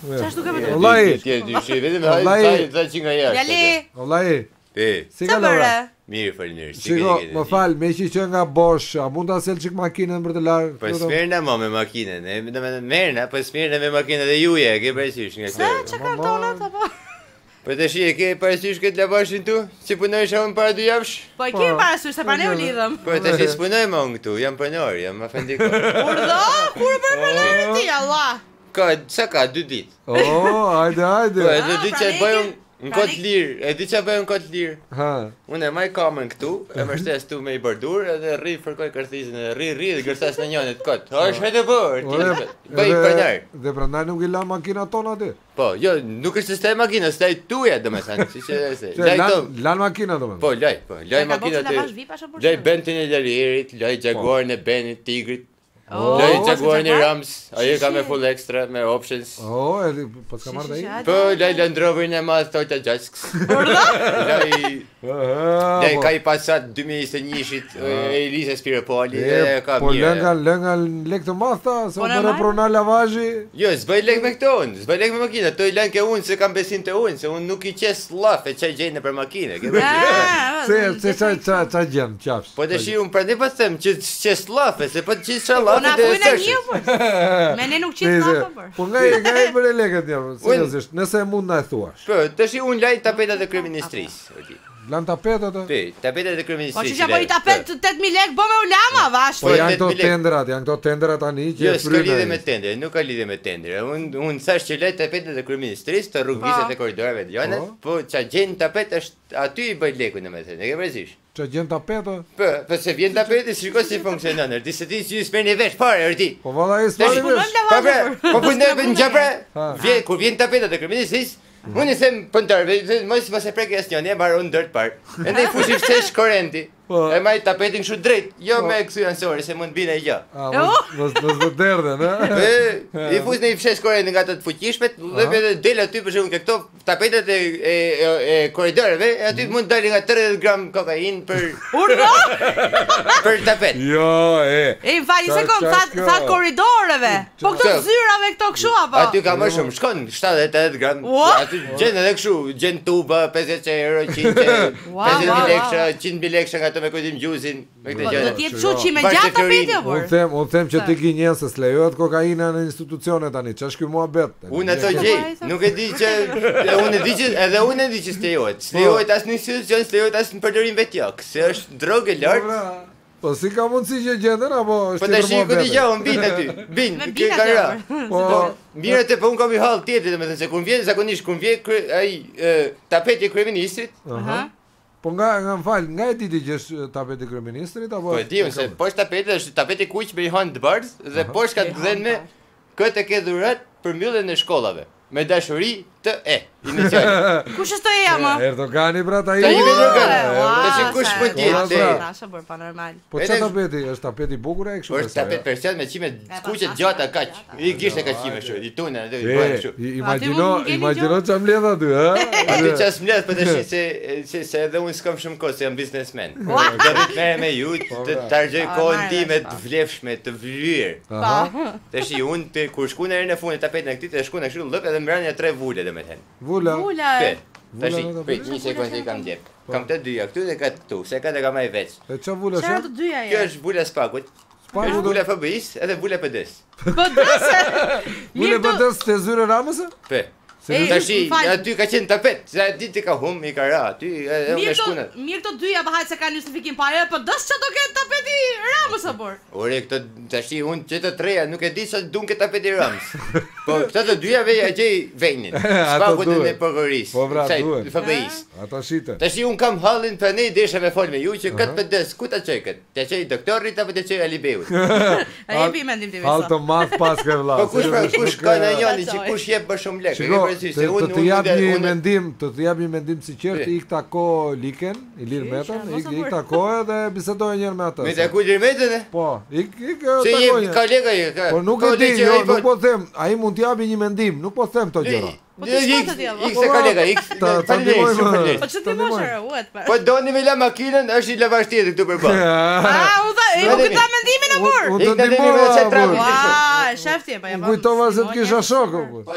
Ç'është duke vetë? Wallahi. Ti dyshi, vetëm haj që nga jashtë. Djali. Wallahi. Si Ç'a bëre? Mirë, faleminderit. Shiko, më fal, me që nga Bosch, a mund ta sel çik makinën për të larë? Po smerna më me makinën, domethënë merna, po smerna me makinën dhe juje, e ke parasysh nga Sa çka kartonat apo? Po tash e ke parasysh këtë lavashin tu? Si punojsh unë para 2 javësh? Po e ke parasysh se pa ne u lidhëm. Po tash punoj më unë këtu, jam pronor, jam afendiko. Urdhë, kur për pronarin ti, Allah. Ka 2 ditë. Hajde. Po do ditë që bëjmë në kot lirë, e di çfarë bëjmë në kot lirë. Ha. Unë e maj kamën këtu, e më shtes tu me i bordur, edhe rri fërkoj kërthizin, rri dhe gërsas në njënit kot. Është hajde bërë, bëj pronor. Dhe prandaj nuk i lan makinat tona aty. Po, jo, nuk është se makina, s'taj tuja, domethënë, siç e se. Lan makina domethënë. Po, laj makina të. Laj Bentin e Lalierit, laj Jaguarin e Benit, Tigrit. Laj Jaguarin e Rams, ai ka me full extra, me options. Po s'ka marrë ai. Po, laj Land Roverin e madh Toyota Jax. Laj ka i Passat 2021-shit, Elisa Spiropoli, ka mirë. Po lënga lek të madh se u bëre pronar lavazhi. Jo, s'bëj lek me këto unë, s'bëj lek me makina, to i lën ke unë se kam besim të unë, se unë nuk i qes llaf e çaj gjej nëpër makinë, ke vërtet. Se ça gjën, qafsh. Po tash unë prandaj po them që qes llaf, se po qes çallaf. Na puna një po. Me ne nuk qes llaf po. Po nga i bëre lekët jam, seriozisht, nëse mund na e thuash. Po, tash unë laj tapetat e kryeministrisë. Lan tapetat? Po, tapetat e kryeministrisë. Po ç'ja po i tapet 8000 lekë bo me ulama, vash. Po janë këto tendrat tani që jo, s'ka lidhje me tendre, nuk ka lidhje me tendre. Unë thash që laj tapetat e kryeministrisë të rrugëviset e korridoreve të jona, po ç'a gjen tapet është aty i bëj lekun domethënë. E ke parasysh? Ç'a gjen tapetë? Po se vjen tapeti, shikoj si funksionon. Ti se ti që s'merrni vesh fare erti. Po valla ai s'merrni vesh. Po punoj në xhapre. Kur vjen tapetat e kryeministrisë, unë i them punëtorëve, mos e prek asnjëri, e mbaron ndër të parë. Ende i fushi fshesh korrenti. E maj tapetin kështu drejt, jo me kësy ansori, se mund bine gjë. Mos të derdhen, I fus në i fshesh korrenti nga të fuqishmet, dhe del aty për shembull këto tapetet e korridoreve, aty mund dalin nga 30 gram kokainë për për tapet. Jo, E fali sekond, sa korridoreve. Po këto zyrave këto kështu apo? Aty ka më shumë, shkon 70-80 gram. Aty gjen edhe kështu, gjen tuba 50 euro, 50.000 lekë, 100.000 lekë nga me kujtim gjusin, me këtë gjë. Do të jetë çuçi me gjatë tapeti apo? Unë them që ti gjenjen se s'lejohet kokaina në institucione tani. Ç'është ky muhabet? Unë ato gjej, nuk e di që unë e di që edhe unë e di që s'lejohet. S'lejohet as në institucion, s'lejohet as në përdorim vetjak, se është drogë e lartë. Po si ka mundësi që gjenden apo është për muhabet? Po tash ku di gjë, unë bin aty. Bin, ke kara. Po mirë te po un kam i hall tjetër, domethënë se kur vjen zakonisht kur vjen ai tapeti i kryeministrit. Po nga më fal, nga e diti që është tapeti kryeministrit apo? Po e di, se poshtë tapeti është tapeti kuq me i han të bardhë dhe poshtë ka të gdhen me këtë ke dhurat për mbylljen e shkollave me dashuri të iniciale. Kush është ai ama? Erdogani pra ta i. Tash kush mund të jetë? Asha bër pa normal. Po çfarë tapeti? Është tapeti i bukur ai kështu? Është tapet persian me çime kuqe gjata kaq. I gishte kaq çime kështu, i tuna aty i bën kështu. Imagjino çam mbledh aty, ha? Aty ças mbledh, po tash se edhe unë s'kam shumë kohë, se jam biznesmen. Do të merrem me ju, të targjoj kohën time të vlefshme, të vlyer. Tash unë kur shkon herën e fundit tapetin e këtij, të shkon kështu llop edhe mbrania 3 vule domethënë. Vula. Tash, një sekondë i kam gjep. Kam të dyja këtu dhe këtu, se këtë kam ai veç. E ç'a vula është? Çfarë të dyja janë? Kjo është vula spakut. Është vula FBI-s edhe vula PD-s. PD-s. Vula PD-s te zyre Ramës? Po. Tash aty ka qenë tapet, se ditë ka hum i ka ra aty edhe me shkunat. Mirë këto dyja bëhet se kanë justifikim pa po dos ç'a do ketë tapeti Ramës apo? Ore këto tash unë që të treja nuk e di sa duan këtë tapeti Ramës. Po këto të dyja veja gjej venin. Spakutin e prokurorisë. Po vra duhet. FBI-s. Ata shite. Tash unë kam hallin tani desha me fol me ju që këtë PD-s ku ta çoj kët? Ta çoj doktorit apo ta çoj Alibeut? Ai jepi mendim ti vetë. Hall të madh pas ke vëlla. Po kush ka në njëri që kush jep më shumë lekë? Të të jap një mendim sinqert, ik tako Liken, Ilir Metën, ik tako edhe bisedoj një herë me atë. Me taku Ilir Metën? Po, ik takoj. Si kolega i ka. Po nuk e di, nuk po them, ai mund të japë një mendim, nuk po them këto gjëra. Po ti s'ka të di. Ik se kolega, ik. Po ç'ti moshe, uet. Po doni me la makinën, është i lavash tjetër këtu përballë. Nuk e ta mendimin e mor. Unë të ndihmoj me çetrapin. Shefti, po ja. Kujtova se të kisha shok.